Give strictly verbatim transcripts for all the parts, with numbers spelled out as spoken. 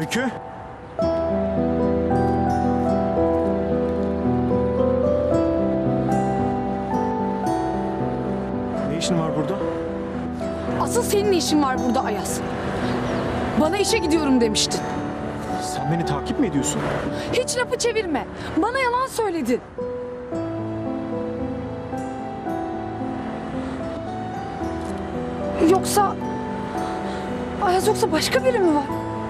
Öykü? Ne işin var burada? Asıl senin ne işin var burada Ayaz? Bana işe gidiyorum demiştin. Sen beni takip mi ediyorsun? Hiç lafı çevirme. Bana yalan söyledin. Yoksa... Ayaz yoksa başka biri mi var?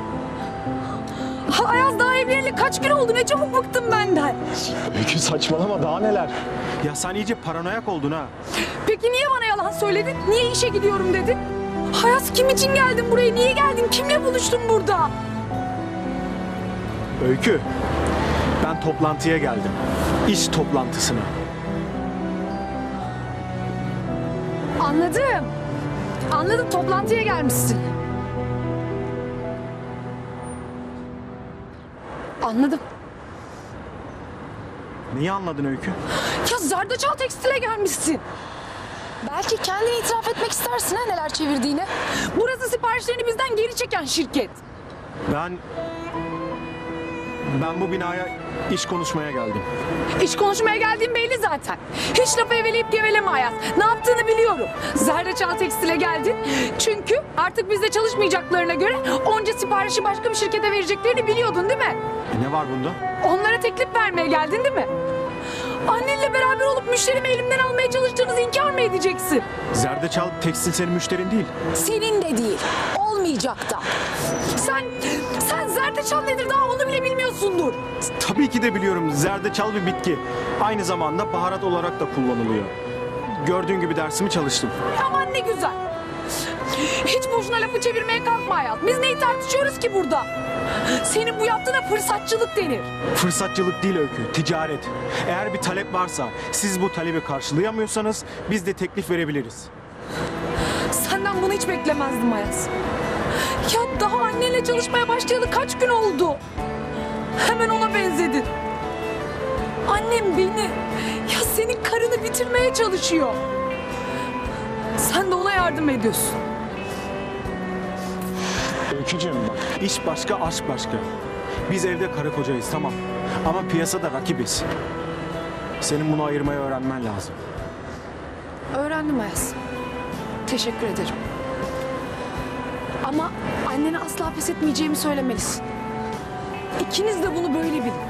Ha, Ayaz daha evleneli kaç gün oldu? Ne çabuk bıktım benden. Öykü saçmalama, daha neler? Ya sen iyice paranoyak oldun ha. Peki niye bana yalan söyledin? Niye işe gidiyorum dedin? Ayaz kim için geldin buraya? Niye geldin? Kimle buluştun burada? Öykü, ben toplantıya geldim. İş toplantısına. Anladım. Anladım, toplantıya gelmişsin. Anladım. Neyi anladın Öykü? Ya Zerdeçal Tekstil'e gelmişsin. Belki kendini itiraf etmek istersin ha neler çevirdiğini. Burası siparişlerini bizden geri çeken şirket. Ben... Ben bu binaya iş konuşmaya geldim. İş konuşmaya geldiğim belli zaten. Hiç lafı eveleyip geveleme Ayaz. Ne yaptığını biliyorum. Zerdeçal Tekstil'e geldin. Çünkü artık bizde çalışmayacaklarına göre onca siparişi başka bir şirkete vereceklerini biliyordun değil mi? E ne var bunda? Onlara teklif vermeye geldin değil mi? Annenle beraber olup müşterimi elimden almaya çalıştığınızı inkar mı edeceksin? Zerdeçal Tekstil senin müşterin değil. Senin de değil. Olmayacak da. Sen, sen zerdeçal nedir daha onu bile bilmiyorsundur. Tabii ki de biliyorum. Zerdeçal bir bitki. Aynı zamanda baharat olarak da kullanılıyor. Gördüğün gibi dersimi çalıştım. Aman ne güzel. Hiç boşuna lafı çevirmeye kalkma hayat. Biz neyi tartışıyoruz ki burada? Senin bu yaptığına fırsatçılık denir. Fırsatçılık değil Öykü, ticaret. Eğer bir talep varsa, siz bu talebi karşılayamıyorsanız biz de teklif verebiliriz. Senden bunu hiç beklemezdim Ayaz. Ya daha annenle çalışmaya başlayalı kaç gün oldu? Hemen ona benzedin. Annem beni, ya senin karını bitirmeye çalışıyor. Sen de ona yardım ediyorsun. Öykücüğüm bak, iş başka, aşk başka. Biz evde karı kocayız tamam. Ama piyasada rakibiz. Senin bunu ayırmayı öğrenmen lazım. Öğrendim Ayaz. Teşekkür ederim. Ama annene asla pes etmeyeceğimi söylemelisin. İkiniz de bunu böyle bilin.